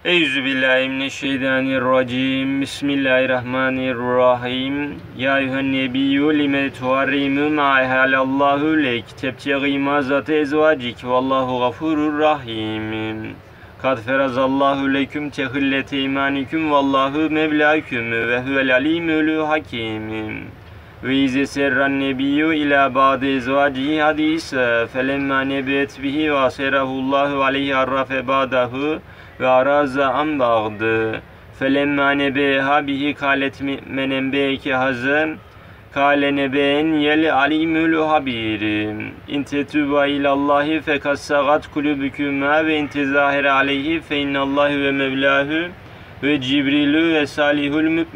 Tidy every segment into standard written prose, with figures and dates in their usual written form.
Euzubillahimineşşeytanirracim. Bismillahirrahmanirrahim. Ya eyyühen nebiyyü lime tuharrimu ma ehalallahu lek tebtegi mazate ezvacik vallahu gafurur rahim. Kad ferazallahu leküm tehillete imanikum vallahu mevlaküm ve huvel alimul hakim. Ve ize serran nebiyyü ila ba'de ezvacihi hadise felemma nebet bihi ve aserahullahu aleyhi arrafe ba'dahu ve araza an bağdı. Felemma nebeha bihi kalet menembeki hazem kale neben yel alimul habir. İntetuba ilallahi fekassagat kulubüküma ve intezahir aleyhi fe innallahi ve mevlahu ve cibrilü ve salihul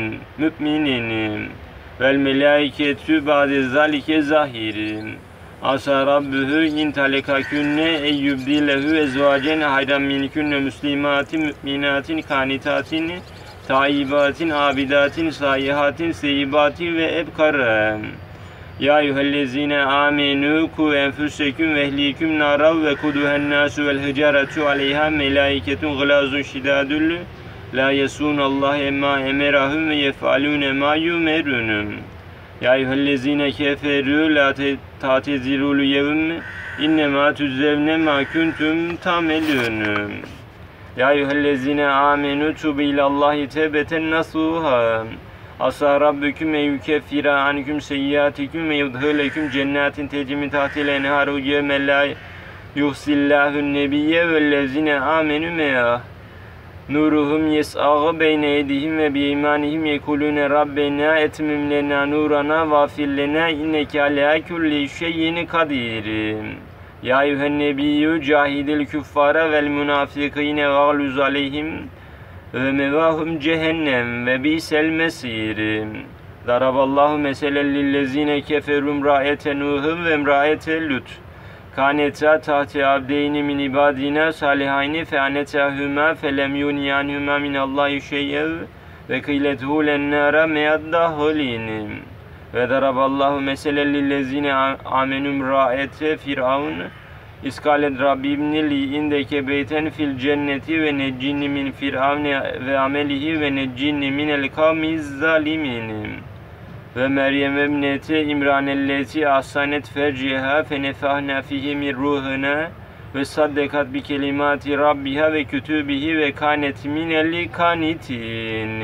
müminin vel melaiketü ba'de zalike zahirin. Asa rabbuhu in talekakünne eyyubdilehu ezvacen hayran minkünne müslimatin müminatin kanitatin taibatin abidatin sayyihatin seyyibatin ve ebkara. Ya eyyühellezine amenu ku enfüseküm ve ehliküm narav ve kuduhen nasu vel hıcaretu aleyha melaiketun gılazun şidadul la yesunallahi emma emerahum ve yefalune ma yumerunum. Ya eyyühellezine keferu la tatezirul yevm innema tüzzevne ma kuntum tamelun. Ya eyyühellezine amenu tubu ilallahi tevbeten nasuha. Asa rabbüküm e yukeffira ankum seyyiatikum ve yudhileküm cennetin tecri min tahtil enharu yevme la yuhsillahun nebiyye vellezine amenu me'ah. Nuruhum yes'â beyne edihim ve biimanihim yekulune Rabbena etmim lena nurana vafir lena inneke alâ kulli şeyin kadir. Ya eyyühen nebiyyü cahidil küffara vel münafıkîne vâgluz aleyhim ve mevâhum cehennem ve bisel mesir. Daraballahu meselen lillezine keferum ra'ete Nuhum ve imra'ete Lut. Kaneta tahti abdeyni min ibadina salihayni fe anetahuma felem yuniyanhuma minallahi şey'ev ve kıyletuhu lennâra meyaddahulînim. Ve daraballahu meselen lillezine amenum ra'ete firavun iskalet rabbimni li indeke beyten fil cenneti ve neccinni min firavne ve amelihi ve neccinni minel kavmiz zalimin. Ve Meryem emnete İmranelleti ahsanet ferciha fenefahna fihi min ruhuna ve saddekat bi kelimati rabbiha ve kütübihi ve kanet minel kanitin.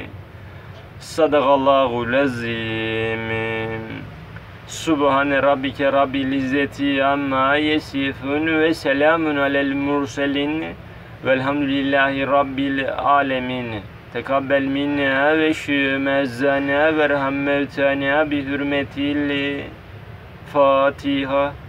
Sadakallahu lazim. Subhane rabbike rabbil izzeti amma yesifun ve selamun alel murselin velhamdülillahi rabbil alemin. Tekabbel minna ve şümezzana ve rahmevtana bi hürmetil Fatiha.